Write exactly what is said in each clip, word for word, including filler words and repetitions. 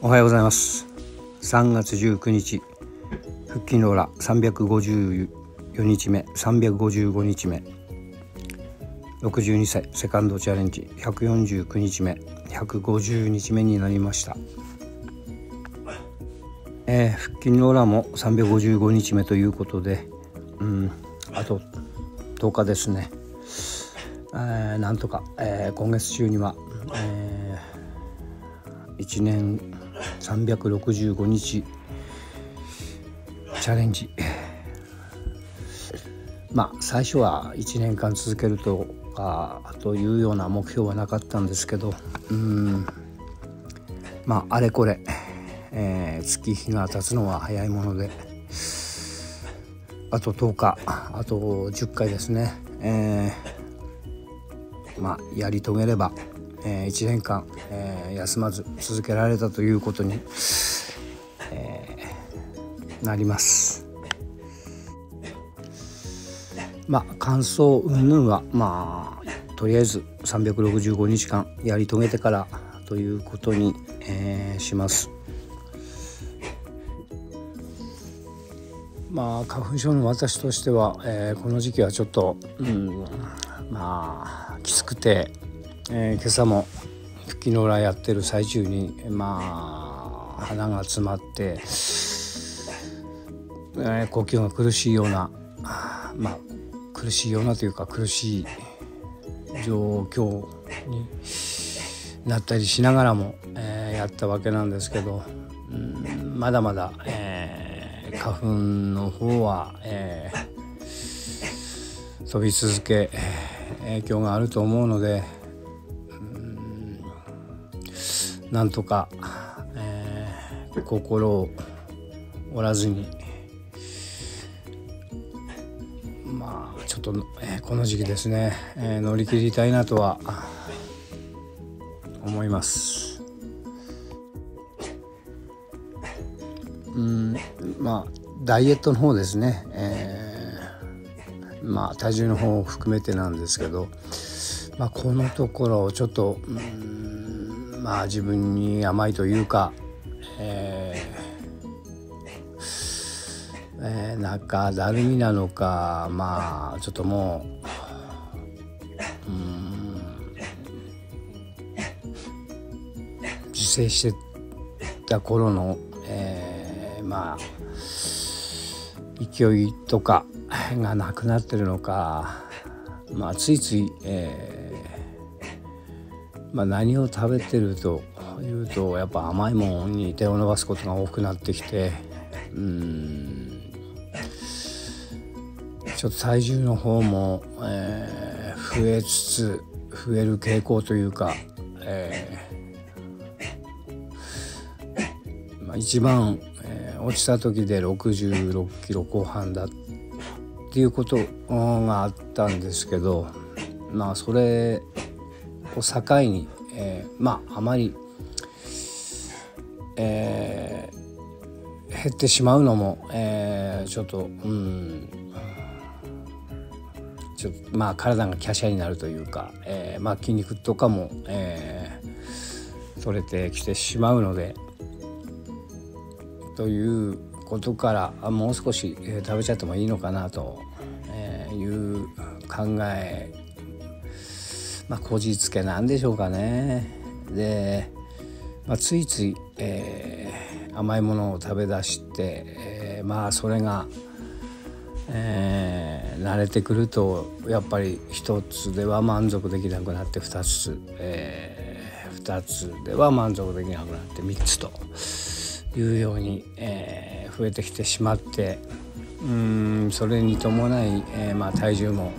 おはようございます。さんがつじゅうくにち、腹筋ローラさんびゃくごじゅうよにちめ、さんびゃくごじゅうごにちめ、ろくじゅうにさいセカンドチャレンジひゃくよんじゅうくにちめ、ひゃくごじゅうにちめになりました。えー、腹筋ローラもさんびゃくごじゅうごにちめということで、うん、あととおかですね。えー、なんとか、えー、今月中には、えー、いちねんさんびゃくろくじゅうごにちチャレンジ、まあ最初はいちねんかん続けるとかというような目標はなかったんですけど、うーんまああれこれ、えー、月日が経つのは早いもので、あととおか、あとじゅっかいですね。えー、まあやり遂げれば、えー、いちねんかん、えー、休まず続けられたということに、えー、なります。まあ感想云々はまあとりあえずさんびゃくろくじゅうごにちかんやり遂げてからということに、えー、します。まあ花粉症の私としては、えー、この時期はちょっと、うん、まあきつくて、えー、今朝も腹筋ローラーやってる最中にまあ鼻が詰まって、えー、呼吸が苦しいような、まあ苦しいようなというか苦しい状況になったりしながらも、えー、やったわけなんですけど、うん、まだまだ、えー、花粉の方は、えー、飛び続け影響があると思うので、うんなんとか、えー、心を折らずに、まあちょっと、えー、この時期ですね、えー、乗り切りたいなとは思います。うんまあダイエットの方ですね、えー、まあ体重の方を含めてなんですけど、まあ、このところちょっとうんまあ自分に甘いというか、えーえー、なんかだるみなのか、まあちょっともううん自制してた頃の、えー、まあ勢いとかがなくなってるのか、まあついつい、えーまあ、何を食べてるというとやっぱ甘いものに手を伸ばすことが多くなってきて、うーんちょっと体重の方も、えー、増えつつ増える傾向というか、えーまあ、一番、えー、落ちた時でろくじゅうろっキロこう半だっていうことがあったんですけど、まあそれを境に、えー、まああまり、えー、減ってしまうのも、えー、ちょっとうんちょっとまあ体が華奢になるというか、えー、まあ筋肉とかも、えー、取れてきてしまうのでということからもう少し、えー、食べちゃってもいいのかなという考え、まあこじつけなんでしょうかね。で、まあ、ついつい、えー、甘いものを食べ出して、えー、まあそれが、えー、慣れてくるとやっぱり一つでは満足できなくなって二つ、えー、二つでは満足できなくなって三つというように、えー、増えてきてしまって、うーんそれに伴い、えーまあ、体重も、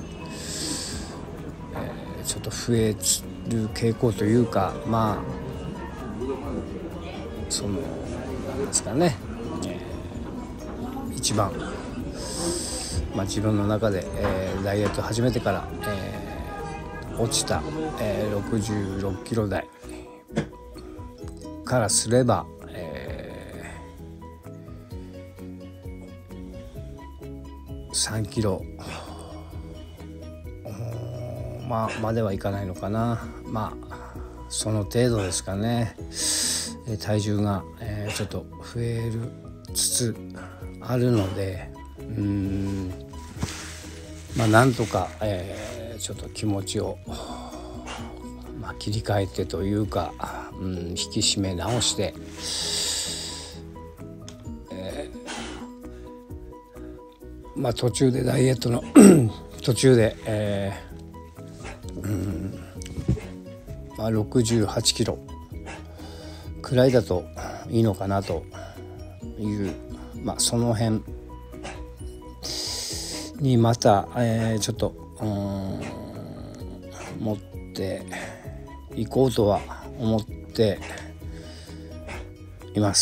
えー、ちょっと増える傾向というか、まあそのなんですかね、えー、一番、まあ、自分の中で、えー、ダイエット始めてから、えー、落ちた、えー、ろくじゅうろっキロ台からすれば、さんキロまあまではいかないのかな、まあその程度ですかね。 体重が、えー、ちょっと増えるつつあるので、うーんまあなんとか、えー、ちょっと気持ちを、まあ、切り替えてというか、うん、引き締め直して、えー、まあ途中でダイエットの途中で、えーうんまあ、ろくじゅうはちキロくらいだといいのかなという、まあ、その辺にまた、えー、ちょっとうーん持っていこうとは思っています。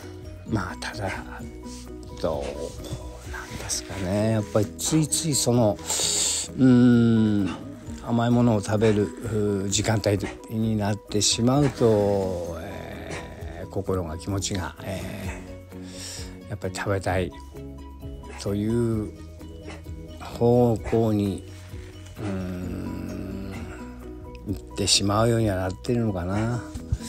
まあただどうなんですかね、やっぱりついついそのうーん甘いものを食べる時間帯になってしまうと、えー、心が気持ちが、えー、やっぱり食べたいという方向にうーん行ってしまうようにはなっているのかな。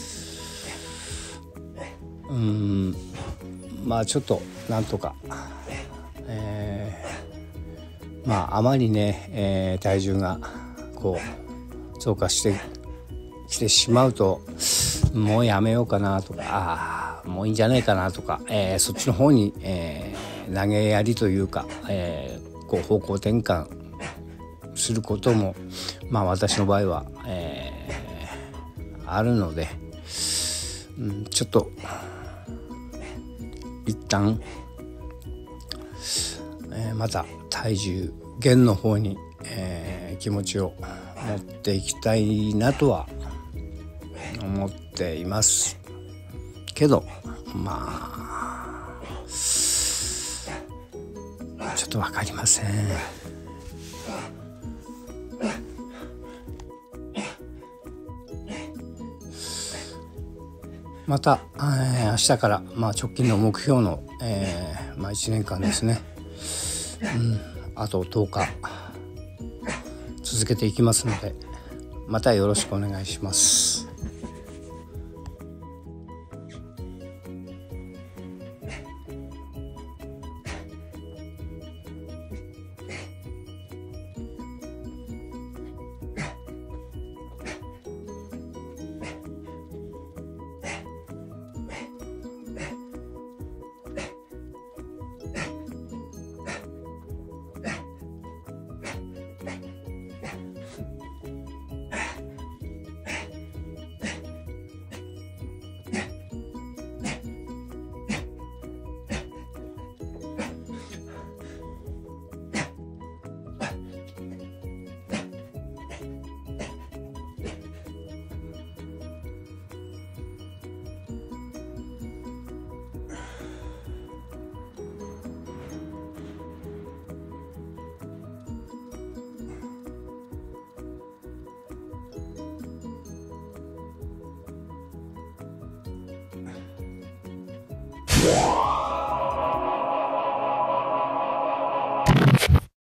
うーんまあちょっとなんとか、えー、まああまりね、えー、体重がこう増加してきてしまうともうやめようかなとか、あもういいんじゃないかなとか、えー、そっちの方に、えー、投げやりというか、えー、こう方向転換することもまあ私の場合は、えー、あるので、うん、ちょっと一旦、えー、また体重減の方に、えー、気持ちを持っていきたいなとは思っていますけど、まあちょっと分かりません。また、えー、明日から、まあ、直近の目標の、えーまあ、いちねんかんですね、うん、あととおか続けていきますので、またよろしくお願いします。